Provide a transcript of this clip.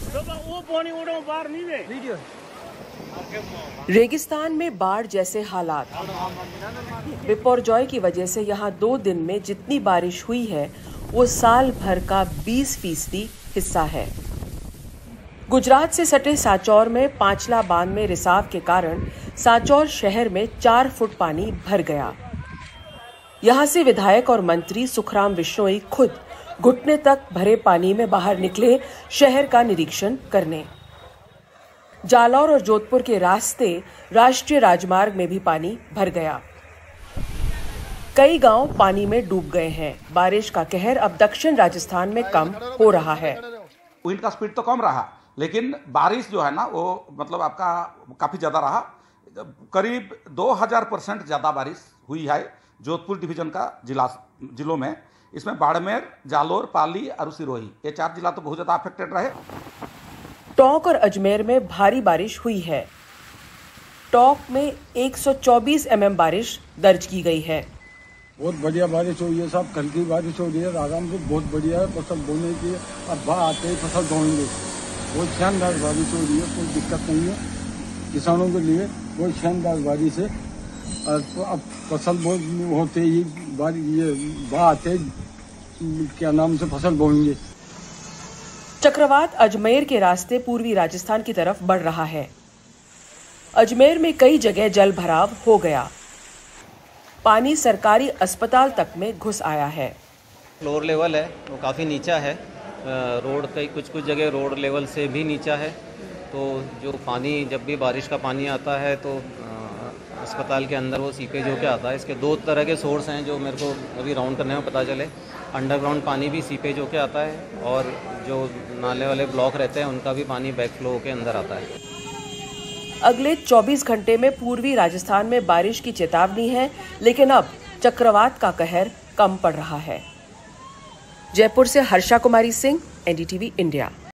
रेगिस्तान में बाढ़ जैसे हालात। बिपरजॉय की वजह से यहाँ 2 दिन में जितनी बारिश हुई है वो साल भर का 20% हिस्सा है। गुजरात से सटे सांचौर में पांचला बांध में रिसाव के कारण सांचौर शहर में 4 फुट पानी भर गया। यहां से विधायक और मंत्री सुखराम बिश्नोई खुद घुटने तक भरे पानी में बाहर निकले शहर का निरीक्षण करने। जालौर और जोधपुर के रास्ते राष्ट्रीय राजमार्ग में भी पानी भर गया। कई गांव पानी में डूब गए हैं। बारिश का कहर अब दक्षिण राजस्थान में कम हो रहा है। विंड का स्पीड तो कम रहा, लेकिन बारिश जो है ना वो मतलब आपका काफी ज्यादा रहा। करीब 2000% ज्यादा बारिश हुई है जोधपुर डिवीजन का जिलों में। इसमें बाड़मेर, जालोर, पाली और सिरोही, ये 4 जिला तो बहुत ज्यादा अफेक्टेड रहे। टोंक और अजमेर में भारी बारिश हुई है। टोंक में 124 mm बारिश दर्ज की गई है। बहुत बढ़िया बारिश हुई है साहब, कल की बारिश हो रही है आराम से, बहुत बढ़िया है। फसल बोने की अब बाढ़ आते ही फसल बोएंगे। बहुत शानदार बारिश हो रही है, कोई दिक्कत नहीं है किसानों के लिए। बहुत शानदार बारिश है। अब फसल होते ही बाढ़ आते क्या नाम से फसल बोएंगे। चक्रवात अजमेर के रास्ते पूर्वी राजस्थान की तरफ बढ़ रहा है। अजमेर में कई जगह जल भराव हो गया। पानी सरकारी अस्पताल तक में घुस आया है। फ्लोर लेवल है वो काफ़ी नीचा है। रोड कई कुछ जगह रोड लेवल से भी नीचा है। तो जो पानी जब भी बारिश का पानी आता है तो अस्पताल के अंदर वो सीपेज होके आता है। इसके 2 तरह के सोर्स हैं जो मेरे को अभी राउंड करने में पता चले। अंडरग्राउंड पानी भी सीपेज होके आता है और जो नाले वाले ब्लॉक रहते हैं उनका भी पानी बैकफ्लो होके अंदर आता है। अगले 24 घंटे में पूर्वी राजस्थान में बारिश की चेतावनी है, लेकिन अब चक्रवात का कहर कम पड़ रहा है। जयपुर से हर्षा कुमारी सिंह, NDTV इंडिया।